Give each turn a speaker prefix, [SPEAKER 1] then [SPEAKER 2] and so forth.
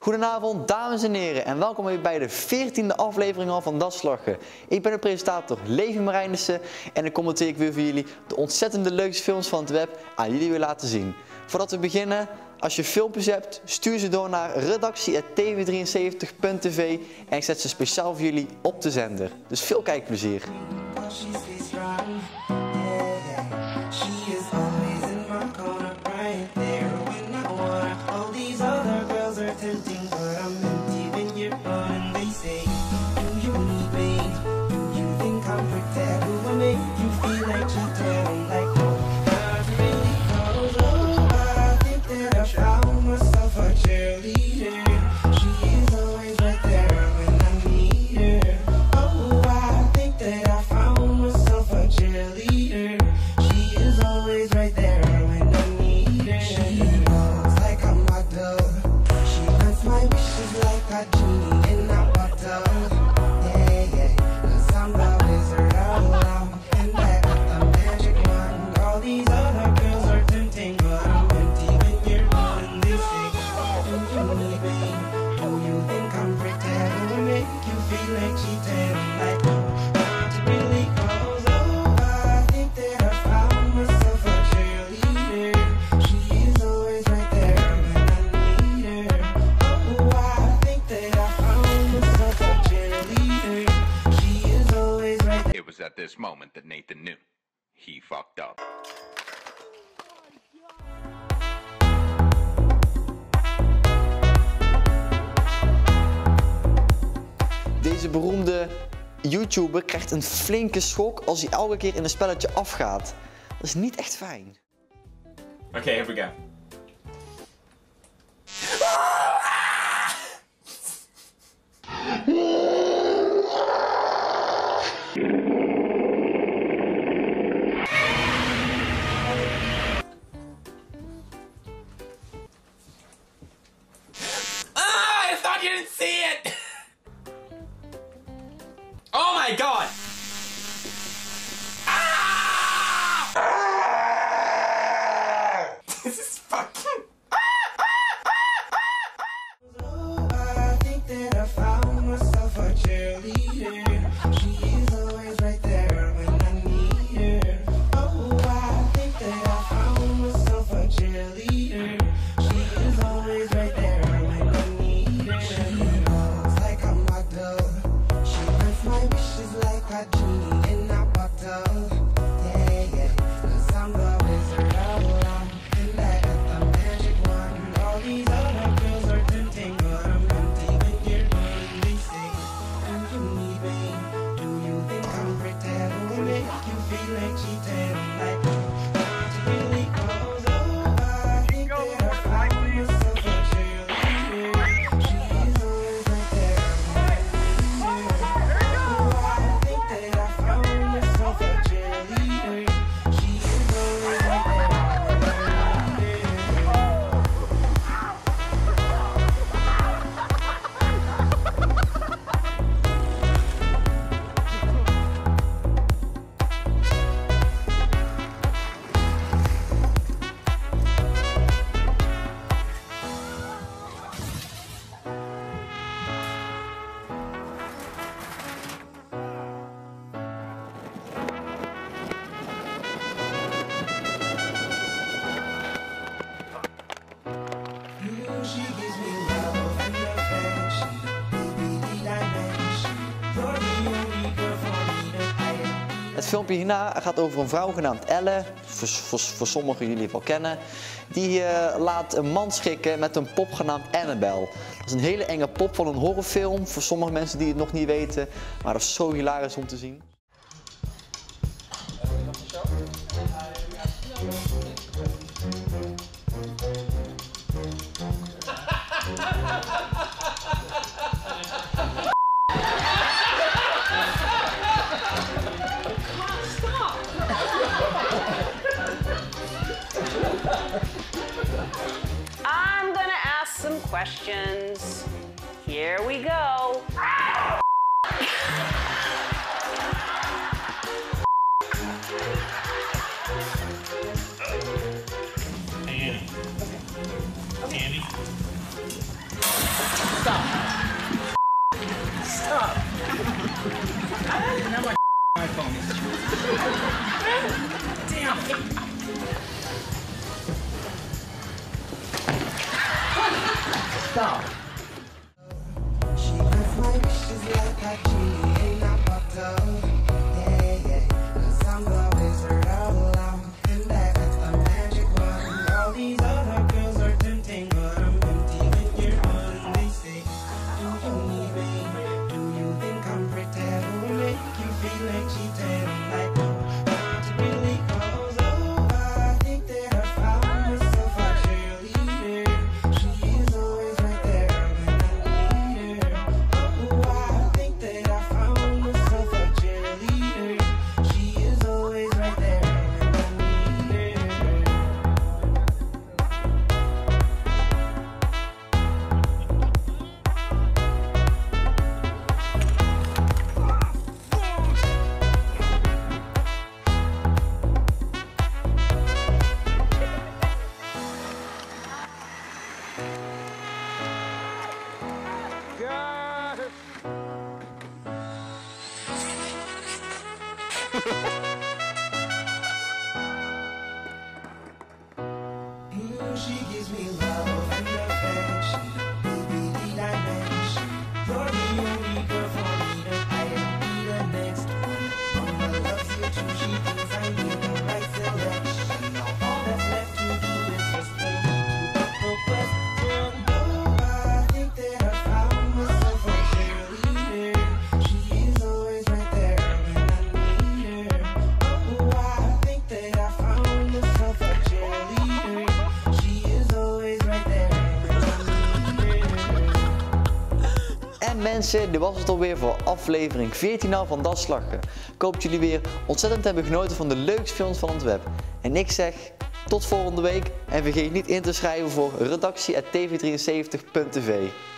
[SPEAKER 1] Goedenavond dames en heren en welkom weer bij de 14e aflevering al van Dat is Lachen. Ik ben de presentator Levi Marijnissen en dan commenteer ik weer voor jullie de ontzettende leukste films van het web aan jullie weer laten zien. Voordat we beginnen, als je filmpjes hebt, stuur ze door naar redactie@tv73.tv en ik zet ze speciaal voor jullie op de zender. Dus veel kijkplezier.
[SPEAKER 2] At this moment that Nathan knew he fucked up.
[SPEAKER 1] Deze beroemde YouTuber krijgt een flinke schok als hij elke keer in een spelletje afgaat. Dat is niet echt fijn.
[SPEAKER 3] Okay, here we go. I thought you didn't see it! Oh my god! This is fucking...
[SPEAKER 4] I think that I found myself a cheerleader. She is always right there when I need her. Oh, I think that I found myself a cheerleader. She is always right there when I need her. She knows like I'm locked up. She grants my wishes like a genie in a bottle. Yeah, yeah, 'cause I'm the wizard all along. And I got the magic wand. All these other girls are tempting, but I'm empty when you're gone. They say, do you need me? Do you think I'm pretend? Will make you feel like cheating? Like, not really close. Oh, I think that I found myself a cheerleader. She is always right there when I need her. Oh, I think that I found myself a cheerleader. She is always right there when I need her. She gives me love and affection, baby, dimension. You're the only girl for me that I am.
[SPEAKER 1] Het filmpje hierna gaat over een vrouw genaamd Elle, voor sommigen jullie wel kennen. Die laat een man schikken met een pop genaamd Annabelle. Dat is een hele enge pop van een horrorfilm, voor sommige mensen die het nog niet weten. Maar dat is zo hilarisch om te zien.
[SPEAKER 5] I'm gonna ask some questions. Here we go.
[SPEAKER 3] Annie. Andy.
[SPEAKER 1] Stop.
[SPEAKER 4] She grants my wishes like a genie in a bottle. Yeah, yeah. 'Cause I'm the wizard all along, and I got the magic wand. All these other girls are tempting, but I'm empty when you're gone. They say, do you need me? Do you think I'm pretty? Will make you feel like cheating? I'm like, no, not really. 'Cause oh, I think that I found myself a cheerleader. She is always right there when I need her. Oh, I think that I found myself a cheerleader. She is always right there when I need her. She gives me love and affection. Baby, need I mention? You're the only girl for me to I be the next one. Mama loves you too. She thinks I made the right selection. Now all that's left to do is just for me to put the question. Oh, I think that I found myself a cheerleader. She is always right there when I need her. Oh, I think that I found myself a cheerleader. She is always right there when I need her.
[SPEAKER 1] En mensen, dit was het alweer voor aflevering 14 van Dat is Lachen. Ik hoop dat jullie weer ontzettend hebben genoten van de leukste films van het web. En ik zeg tot volgende week en vergeet niet in te schrijven voor redactie@tv73.tv.